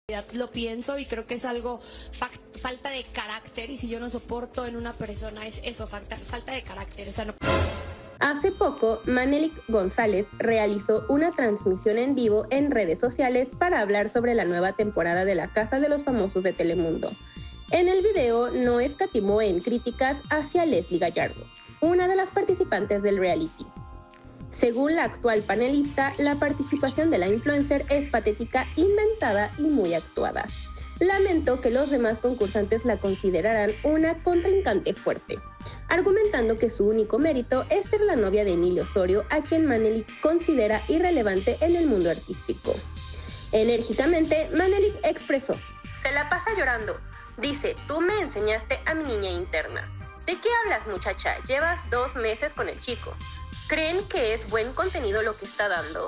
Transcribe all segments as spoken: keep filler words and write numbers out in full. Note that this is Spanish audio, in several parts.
Lo pienso y creo que es algo fa falta de carácter, y si yo no soporto en una persona es eso, falta, falta de carácter, o sea, no... Hace poco, Manelik González realizó una transmisión en vivo en redes sociales para hablar sobre la nueva temporada de La Casa de los Famosos de Telemundo. En el video no escatimó en críticas hacia Leslie Gallardo, una de las participantes del reality. Según la actual panelista, la participación de la influencer es patética, inventada y muy actuada. Lamento que los demás concursantes la consideraran una contrincante fuerte, argumentando que su único mérito es ser la novia de Emilio Osorio, a quien Manelik considera irrelevante en el mundo artístico. Enérgicamente, Manelik expresó: "Se la pasa llorando. Dice, tú me enseñaste a mi niña interna. ¿De qué hablas, muchacha? Llevas dos meses con el chico. ¿Creen que es buen contenido lo que está dando?".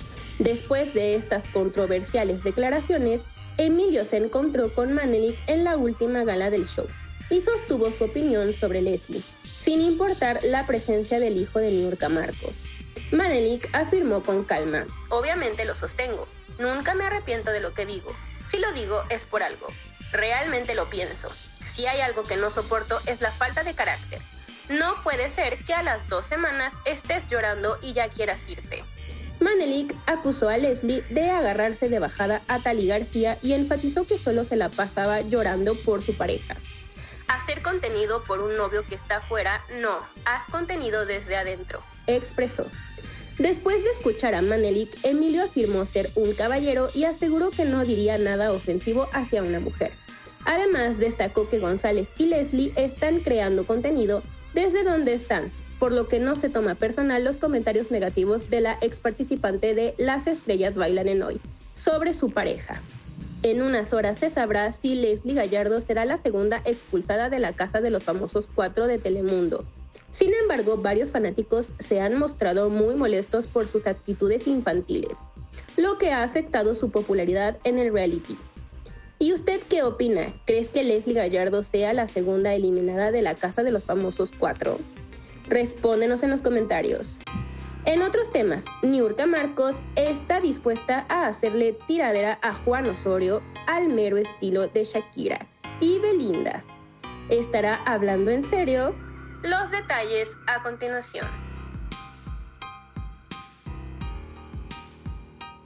Después de estas controversiales declaraciones, Emilio se encontró con Manelik en la última gala del show y sostuvo su opinión sobre Leslie, sin importar la presencia del hijo de Niurka Marcos. Manelik afirmó con calma: "Obviamente lo sostengo. Nunca me arrepiento de lo que digo. Si lo digo es por algo. Realmente lo pienso. Si hay algo que no soporto es la falta de carácter. No puede ser que a las dos semanas estés llorando y ya quieras irte". Manelik acusó a Leslie de agarrarse de bajada a Tali García y enfatizó que solo se la pasaba llorando por su pareja. "Hacer contenido por un novio que está afuera, no, haz contenido desde adentro", expresó. Después de escuchar a Manelik, Emilio afirmó ser un caballero y aseguró que no diría nada ofensivo hacia una mujer. Además, destacó que González y Leslie están creando contenido desde donde están, por lo que no se toma personal los comentarios negativos de la ex participante de Las Estrellas Bailan en Hoy sobre su pareja. En unas horas se sabrá si Leslie Gallardo será la segunda expulsada de la Casa de los Famosos cuatro de Telemundo. Sin embargo, varios fanáticos se han mostrado muy molestos por sus actitudes infantiles, lo que ha afectado su popularidad en el reality. ¿Y usted qué opina? ¿Crees que Leslie Gallardo sea la segunda eliminada de la Casa de los Famosos cuatro? Respóndenos en los comentarios. En otros temas, Niurka Marcos está dispuesta a hacerle tiradera a Juan Osorio al mero estilo de Shakira y Belinda. ¿Estará hablando en serio? Los detalles a continuación.